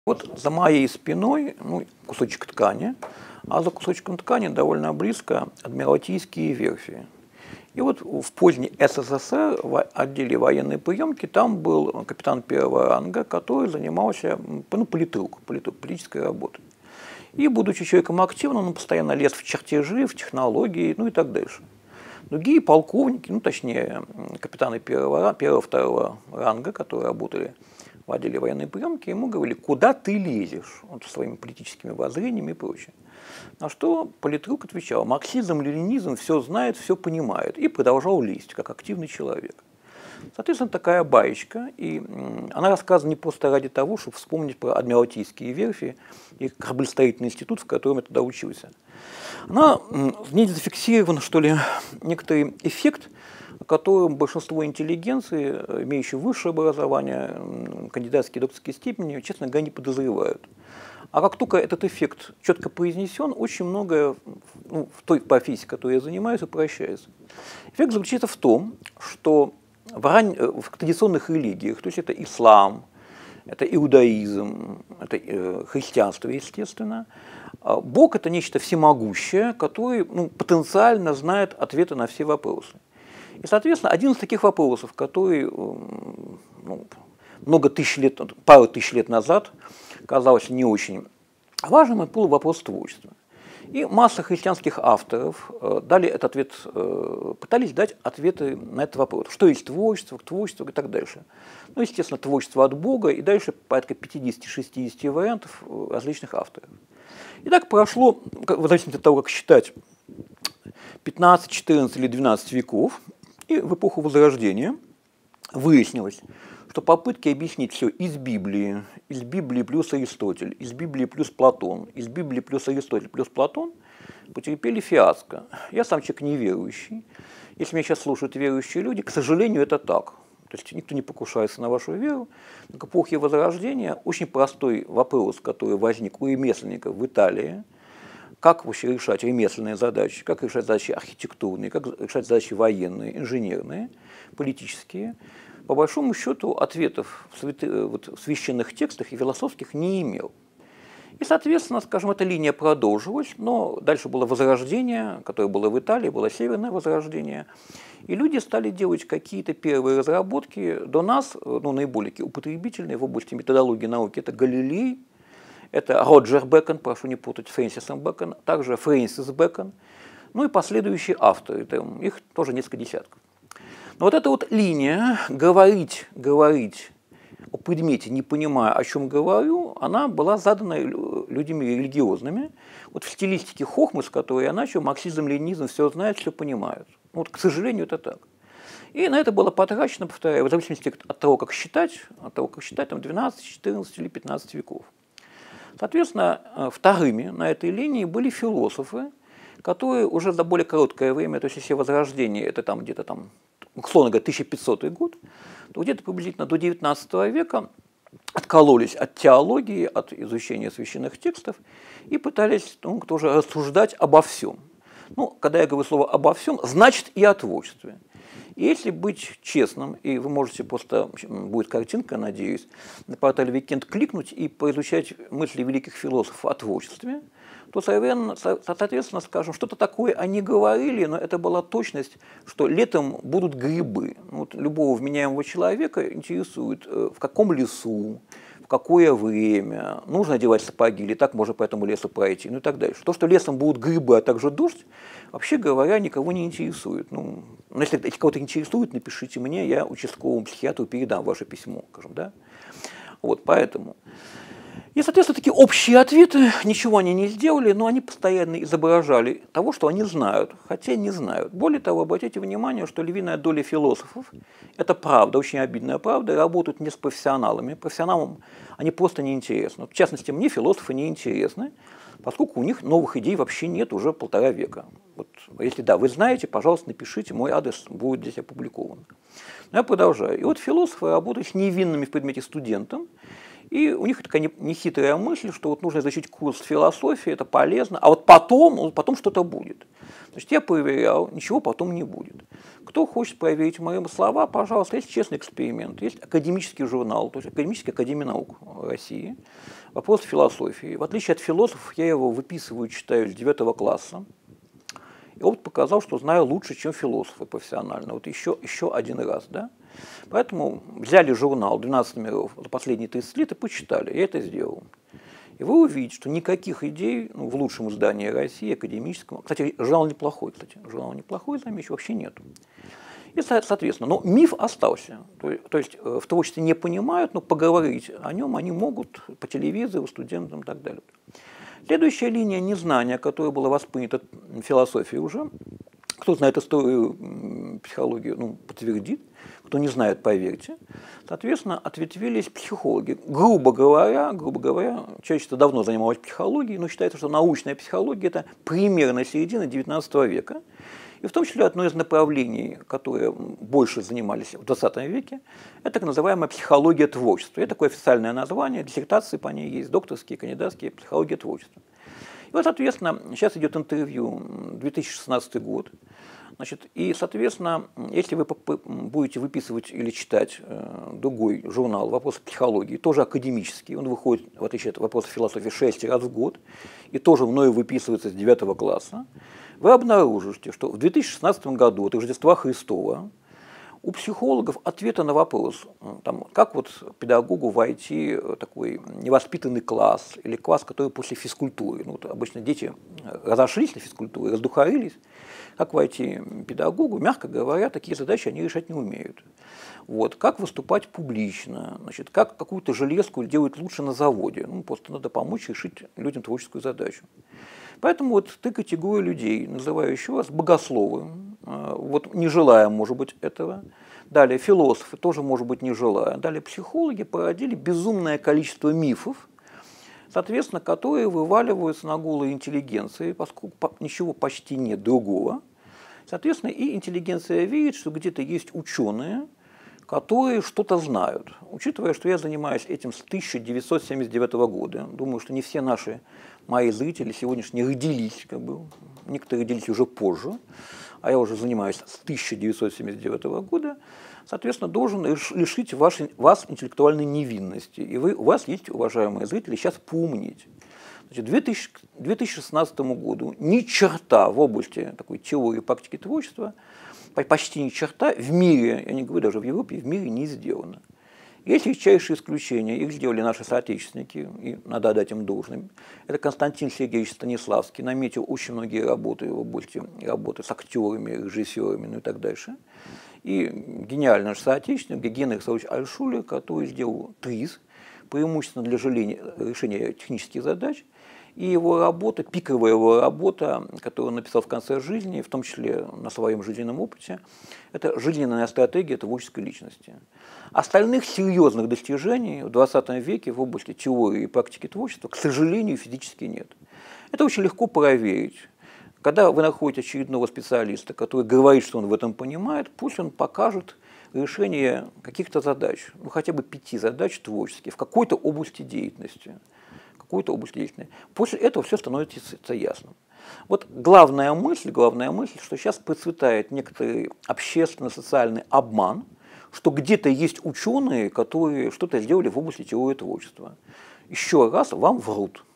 Вот за моей спиной кусочек ткани, а за кусочком ткани довольно близко адмиралтейские верфи. И вот в поздней СССР в отделе военной приемки там был капитан первого ранга, который занимался политической работой. И, будучи человеком активным, он постоянно лез в чертежи, в технологии, и так дальше. Другие полковники, точнее, капитаны первого-второго ранга, которые работали в отделе военной приемки, ему говорили: куда ты лезешь, своими политическими воззрениями и прочее. На что политрук отвечал: марксизм, ленинизм все знает, все понимает, и продолжал лезть, как активный человек. Соответственно, такая баечка, и она рассказана не просто ради того, чтобы вспомнить про адмиралтейские верфи и кораблестроительный институт, в котором я тогда учился. В ней зафиксирован, что ли, некоторый эффект, о котором большинство интеллигенции, имеющие высшее образование, кандидатские и докторские степени, честно говоря, не подозревают. А как только этот эффект четко произнесен, очень многое в той профессии, которой я занимаюсь, упрощается. Эффект заключается в том, что в традиционных религиях, то есть это ислам, это иудаизм, это христианство, естественно, Бог – это нечто всемогущее, которое потенциально знает ответы на все вопросы. И, соответственно, один из таких вопросов, который пару тысяч лет назад казался не очень важным, это был вопрос творчества. И масса христианских авторов дали этот ответ, пытались дать ответы на этот вопрос. Что есть творчество и так дальше. Естественно, творчество от Бога, и дальше порядка 50-60 вариантов различных авторов. И так прошло, в зависимости от того, как считать, 15, 14 или 12 веков, и в эпоху Возрождения выяснилось, что попытки объяснить все из Библии плюс Аристотель, из Библии плюс Платон, из Библии плюс Аристотель плюс Платон потерпели фиаско. Я сам человек неверующий. Если меня сейчас слушают верующие люди, к сожалению, это так. То есть никто не покушается на вашу веру. Но к эпохе Возрождения очень простой вопрос, который возник у ремесленников в Италии: как вообще решать ремесленные задачи, как решать задачи архитектурные, как решать задачи военные, инженерные, политические. По большому счету ответов в священных текстах и философских не имел. И, соответственно, скажем, эта линия продолжилась, но дальше было Возрождение, которое было в Италии, было Северное Возрождение, и люди стали делать какие-то первые разработки. До нас, наиболее употребительные в области методологии науки, это Галилей, это Роджер Бэкон, прошу не путать с Фрэнсисом Бэкон, также Фрэнсис Бэкон, и последующие авторы, их тоже несколько десятков. Но эта линия говорить о предмете, не понимая, о чем говорю, она была задана людьми религиозными. В стилистике Хохмы, с которой я начал, марксизм, ленинизм все знают, все понимают. К сожалению, это так. И на это было потрачено, повторяю, в зависимости от того, как считать, 12, 14 или 15 веков. Соответственно, вторыми на этой линии были философы, которые уже за более короткое время, то есть если Возрождение, это где-то условно говоря, 1500 год, то где-то приблизительно до 19 века откололись от теологии, от изучения священных текстов и пытались тоже рассуждать обо всем. Когда я говорю слово «обо всем», значит и о творчестве. И если быть честным, и вы можете просто, будет картинка, надеюсь, на портале Weekend кликнуть и поизучать мысли великих философов о творчестве, то, соответственно, скажем, что-то такое они говорили, но это была точность, что летом будут грибы. Любого вменяемого человека интересует, в каком лесу, в какое время, нужно одевать сапоги, или так можно по этому лесу пройти, и так дальше. То, что лесом будут грибы, а также дождь, вообще говоря, никого не интересует. Если кого-то интересует, напишите мне, я участковому психиатру передам ваше письмо, скажем, да? Поэтому. И, соответственно, такие общие ответы, ничего они не сделали, но они постоянно изображали того, что они знают, хотя не знают. Более того, обратите внимание, что львиная доля философов, это правда, очень обидная правда, работают не с профессионалами. Профессионалам они просто неинтересны. В частности, мне философы неинтересны, поскольку у них новых идей вообще нет уже 1,5 века. Если да, вы знаете, пожалуйста, напишите, мой адрес будет здесь опубликован. Но я продолжаю. И философы работают с невинными в предмете студентом, и у них такая нехитрая мысль, что нужно изучить курс философии, это полезно, а потом что-то будет. Значит, я проверял, ничего потом не будет. Кто хочет проверить мои слова, пожалуйста, есть честный эксперимент, есть академический журнал, то есть Академическая академия наук России, вопрос философии. В отличие от философов, я его выписываю, читаю с 9 класса. И опыт показал, что знаю лучше, чем философы профессионально. Вот еще один раз, да. Поэтому взяли журнал 12 номеров за последние 30 лет и почитали. Я это сделал. И вы увидите, что никаких идей в лучшем издании России, академическом, кстати, журнал неплохой, замечу, вообще нету. И, соответственно, но миф остался. То есть в творчестве не понимают, но поговорить о нем они могут по телевизору, студентам и так далее. Следующая линия незнания, которая была воспринята философией уже. Кто знает историю, психологию, подтвердит. Кто не знает, поверьте. Соответственно, ответвились психологи. Грубо говоря, человечество давно занималось психологией, но считается, что научная психология – это примерно середина XIX века. И в том числе одно из направлений, которые больше занимались в XX веке, это так называемая психология творчества. Это такое официальное название, диссертации по ней есть, докторские, кандидатские, психология творчества. И вот, соответственно, сейчас идет интервью, 2016 год. Значит, и, соответственно, если вы будете выписывать или читать другой журнал «Вопросы психологии», тоже академический, он выходит, в отличие от «Вопросов философии», 6 раз в год, и тоже мною выписывается с 9 класса, вы обнаружите, что в 2016 году, от Рождества Христова, у психологов ответа на вопрос, как вот педагогу войти в такой невоспитанный класс или класс, который после физкультуры. Обычно дети разошлись на физкультуре, раздухарились. Как войти педагогу, мягко говоря, такие задачи они решать не умеют. Как выступать публично, как какую-то железку делать лучше на заводе. Просто надо помочь решить людям творческую задачу. Поэтому ты категорию людей, называю еще раз, богословы, не желая, может быть, этого. Далее философы, тоже, может быть, не желая. Далее психологи породили безумное количество мифов, соответственно, которые вываливаются на голову интеллигенции, поскольку ничего почти нет другого. Соответственно, и интеллигенция видит, что где-то есть ученые, которые что-то знают. Учитывая, что я занимаюсь этим с 1979 года, думаю, что не все мои зрители сегодняшние родились, некоторые родились уже позже, а я уже занимаюсь с 1979 года, соответственно, должен лишить вас интеллектуальной невинности. И у вас есть, уважаемые зрители, сейчас поумнеть. К 2016 году ни черта в области такой теории и практики творчества, почти ни черта в мире, я не говорю даже в Европе, в мире не сделано. Есть редчайшие исключения, их сделали наши соотечественники, и надо отдать им должным. Это Константин Сергеевич Станиславский, наметил очень многие работы в области работы с актерами, режиссерами, и так дальше. И гениальный наш соотечественник Генрих Александрович Альтшулер, который сделал ТРИЗ, преимущественно для решения технических задач. И его работа, пиковая его работа, которую он написал в конце жизни, в том числе на своем жизненном опыте, это жизненная стратегия творческой личности. Остальных серьезных достижений в 20 веке в области теории и практики творчества, к сожалению, физически нет. Это очень легко проверить. Когда вы находите очередного специалиста, который говорит, что он в этом понимает, пусть он покажет решение каких-то задач, хотя бы 5 задач творческих в какой-то области деятельности. После этого все становится ясным. Главная мысль, что сейчас процветает некоторый общественно-социальный обман, что где-то есть ученые, которые что-то сделали в области теории творчества. Еще раз, вам врут.